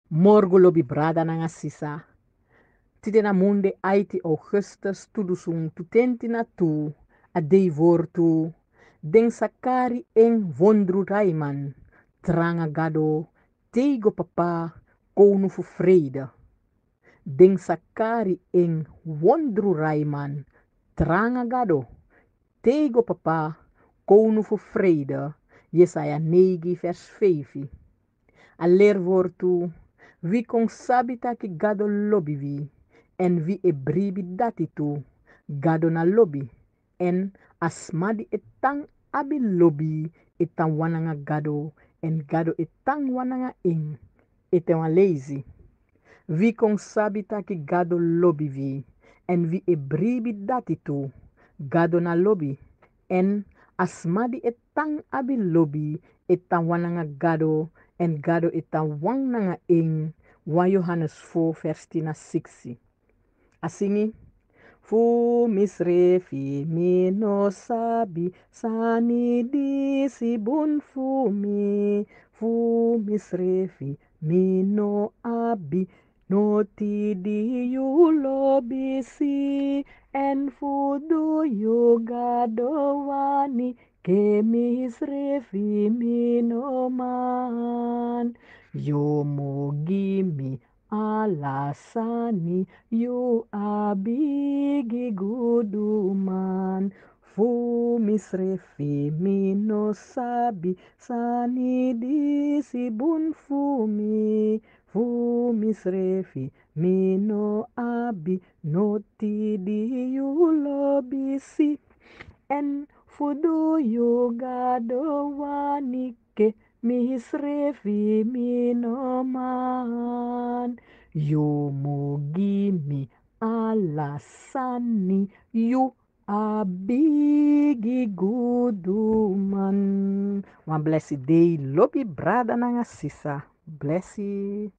Morgo lobi brada nanga sisa. Titena munde aiti augustus tudusung tutenti na tu. A Deiwortu. Den sakari en vondru raiman. Tranga gado. Teigo papa. Konu fu vrede. Den sakari en wondru raiman. Tranga gado. Teigo papa. Konu fu vrede. Jesaja 9 vers 5. A lerwortu, wie kon sabita ki gado lobby vi, en wie e bribi dati tu, gado na lobby, en asmadi etang abi lobby, etang wananga gado, en gado etang wananga ing, etang lazy. Wie kon sabita ki gado lobby vi, en wie e bribi dati tu, gado na lobby, en asmadi etang abi lobby, etang wananga gado, en gado etang wang nanga ing, 1 Johannes 4 vers 10 6. Asingi, fu misrefi mi no sabi sani di si bun fu mi, fu misrefi mi no abi no ti di yu lobisi en fu do yu gado wani ke misrefi mi no man yo mogimi alasani yu abigi guduman fu misrefi mino sabi sani disi bun fumi fu misrefi mino abi noti di yu lobisi en fudu yu gado wanike misrefi minoman yu mugimi alasani yu abigi guduman. One blessed day, lobi brada nanga sisa. Blessed.